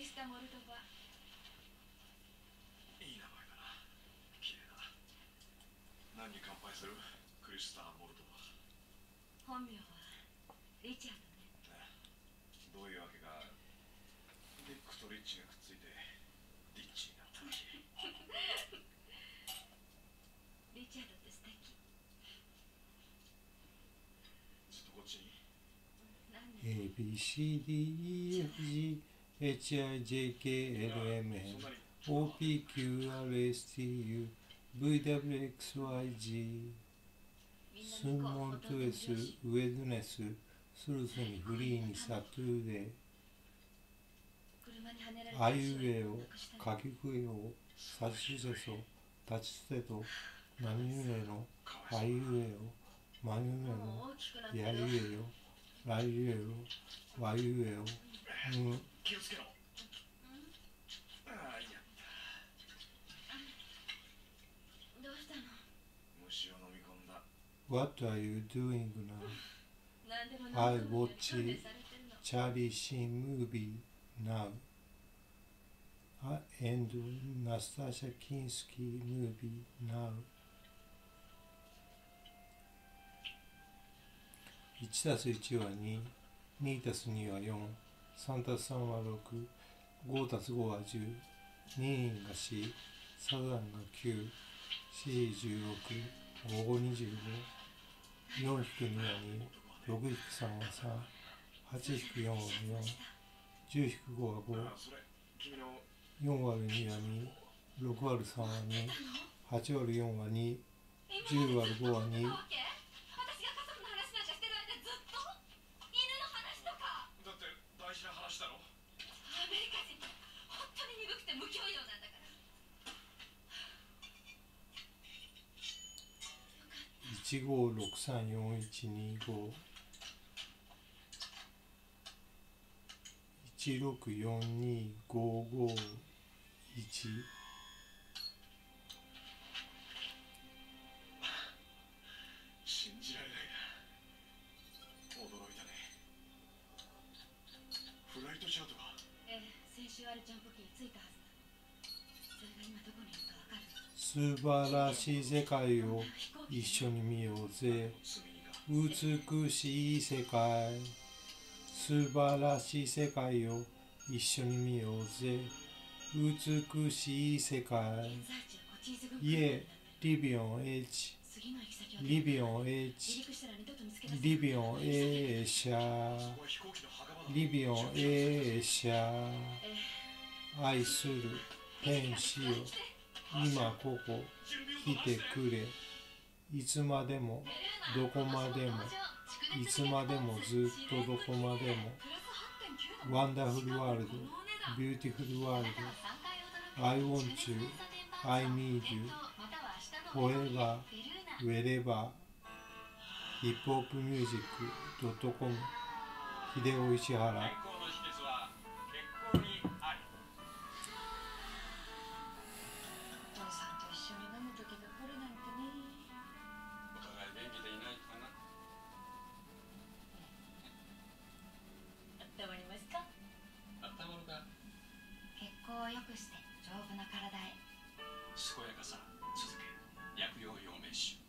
スタ・モルドバ。 いい名前だな。綺麗だ。何に乾杯する？クリスター・モルドバ。 本名はリチャードね。 どういうわけかディックとリッチがくっついてリッチになったらしい。 リチャードって素敵。 ずっとこっちに。 何 A B C D E F G H I J K L M N O P Q R S T U V W X Y Z スンモントゥエスウェドネススルスにフリーにサトゥーデあいうえをかきくえをさしすせそ立ちつてとなにゆえのあいうえをまゆえのやゆえよらゆえをわゆえをむ気をつけろ。ああ、いや。 どうしたの？ 虫を飲み込んだ。 What are you doing now? 何でも I 飲むのに watch 勘弁されてるの。 Charlie Sheen movie now. I and Nastasia Kinski movie now. いちたすいちはに、にたすにはよん、さんたすさんはろく、ごたすごはじゅう、にがよん、サザンがきゅう、よんじゅうろく、ごにじゅうご、よんひくにはに、ろくひくさんはさん、はちひくよんはよん、じゅうひくごはご、 ああ、それ君のよんわるにはに、ろくわるさんはに、はちわるよんはに、じゅうわるごはに、 私が家族の話なんかしてる間ずっと犬の話とか。 だって大事な話だろ。 アメリカ人って本当に鈍くて無教養なんだから。 いちごろくさんよんいちにご いちろくよんにごごいち信じられないな。驚いたね。フライトチャートが。 ええ、先週アルちゃんポキに着いたはずだ。それが今どこにいるかわかる？ 素晴らしい世界を一緒に見ようぜ。美しい世界。素晴らしい世界を一緒に見ようぜ。美しい世界。 現在地はコチーズ軍いえ、リビオン H。 次の行き先をリビオン離 H。 陸したら二度と見つけ出せない。 リビオン A 社。 ここは飛行機の墓場だ。 リビオン A 社。 え愛する天使よ。今ここ来てくれ。いつまでもどこまでもいつまでもずっとどこまでもワンダフルワールドビューティフルワールド I want you I need you forever wherever ヒップホップミュージック .com 秀夫石原健康の秘訣は結婚にあり。 お父さんと一緒に飲む時が来るなんてね。 お互い元気でいないかな。 温まりますか？ 温まるか。 血行を良くして丈夫な体へ。 健やかさ続け薬用養命酒。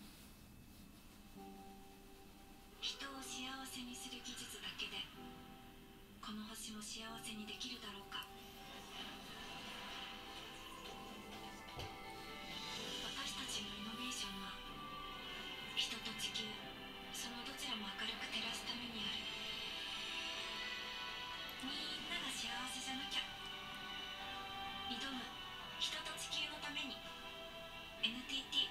人を幸せにする技術だけでこの星も幸せにできるだろうか。私たちのイノベーションは人と地球そのどちらも明るく照らすためにある。みんなが幸せじゃなきゃ。挑む人と地球のために エヌティーティー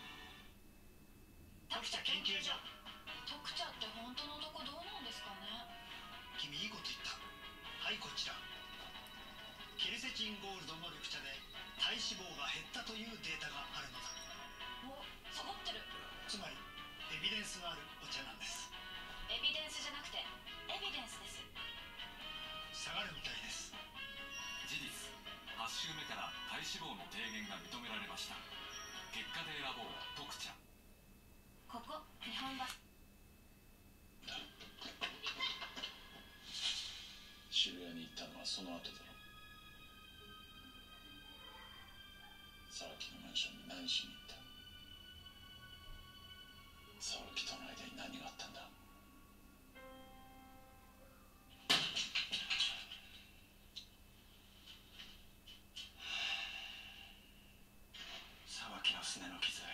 特茶研究所。 特茶って本当のとこどうなんですかね？ 君いいこと言った。はいこちら。ケルセチンゴールドの緑茶で体脂肪が減ったというデータがあるのだ。 お、サボってる。 つまりエビデンスがあるお茶なんです。 エビデンスじゃなくてエビデンスです。 下がるみたいです。 事実はち週目から体脂肪の低減が認められました。結果で選ぼう特茶。 ここ日本橋。 渋谷に行ったのはその後だろう。 沢木のマンションに何しに行った？沢木との間に何があったんだ？沢木のすねの傷。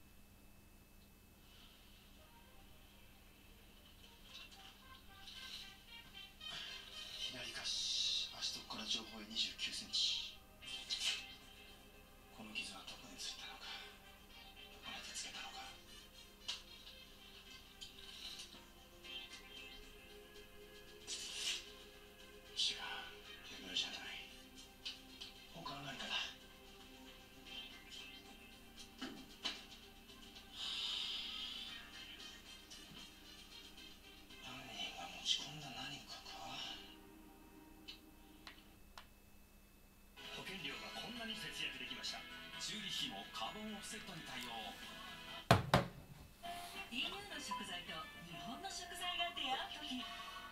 左下足底から上方へにじゅうきゅうセンチ。この傷はどこについたのか、どこに手つけたのか。違う、レベルじゃない。他の何かだ。犯人が持ち込んだ何かか。 保険料がこんなに節約できました。修理費もカーボンオフセットに対応。 イーユー の食材と日本の食材が出会う時、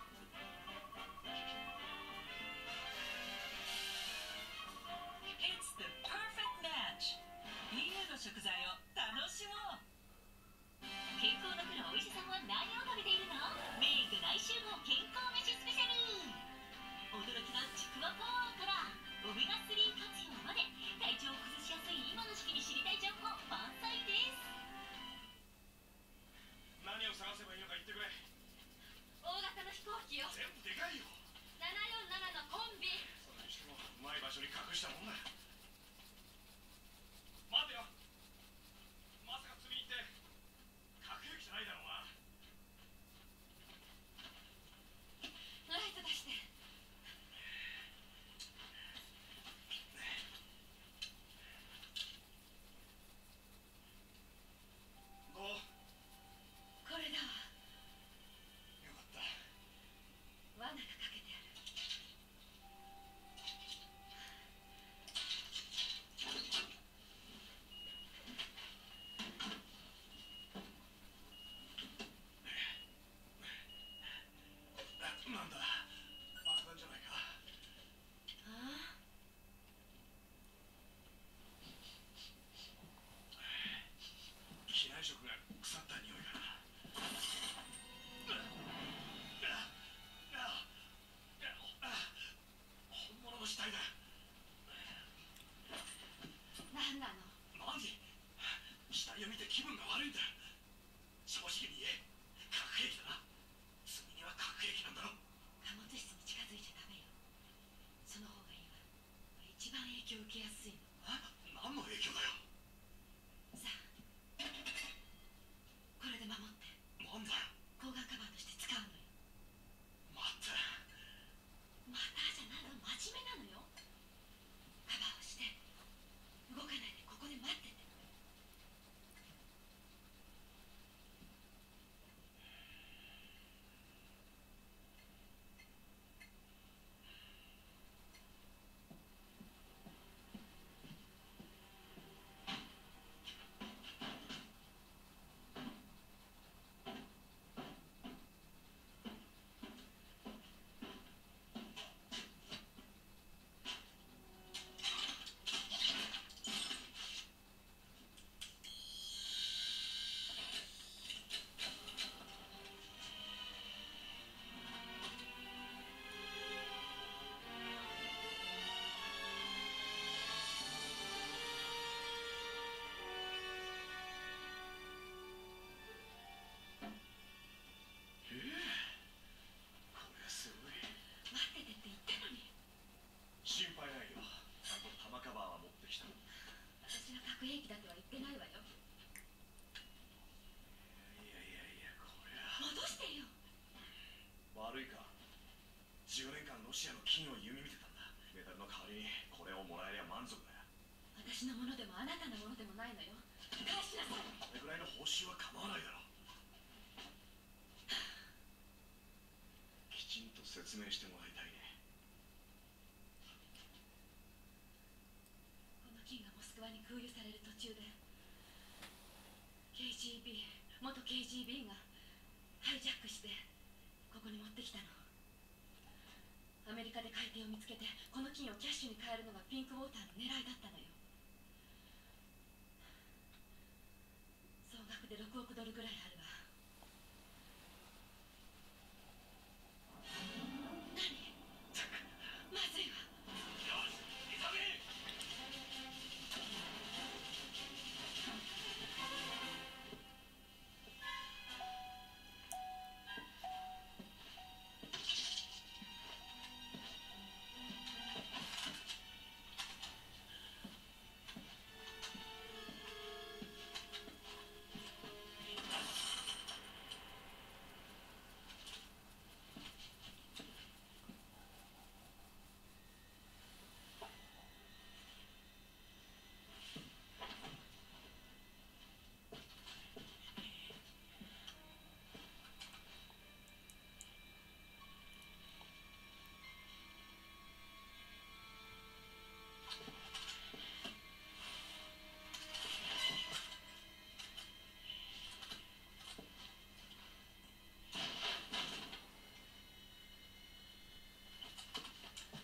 It's the perfect match。 イーユー の食材を楽しもう。 健康のプロお医者さんは何を食べているの？メイク大集合健康飯スペシャル。驚きのちくわパワーからオメガスリー活用まで、体調を崩しやすい今の時期に知りたい情報満載です。 何を探せばいいのか言ってくれ。 大型の飛行機よ。 全部でかいよ。 ななよんななのコンビ。 それにしてもうまい場所に隠したもんだ。待てよ、まさか積み入って核兵器じゃないだろうな。 ライト出して。 どう？ これだわ。 よかった。 罠がかけてある。 なんだ、爆弾じゃないか。 ああ、 機内食が腐った匂いがな。本物の死体だ。 なんなの？ 何？死体を見て気分が悪いんだ。正直に言え、核兵器だな。次には核兵器なんだろ。 貨物室に近づいちゃダメよ。その方がいいわ。一番影響受けやすいの。 何の影響だよ。 さあ、これで守って。 なんだよ。 抗がんカバーとして使うのよ。 また。 またじゃないの、真面目なのよ。カバーをして動かないでここで待ってて。核兵器だとは言ってないわよ。 いやいやいや、こりゃ戻してよ。 悪いか。じゅうねんかんロシアの金を夢見てたんだ。メダルの代わりにこれをもらえりゃ満足だよ。 私のものでもあなたのものでもないのよ。返しなさい。 これぐらいの報酬は構わないだろう。きちんと説明してもらいたいね。 この金がモスクワに空輸される途中で ケージービー 元 ケージービー がハイジャックしてここに持ってきたの。アメリカで買い手を見つけてこの金をキャッシュに変えるのがピンクウォーターの狙いだったのよ。 億ドルぐらいある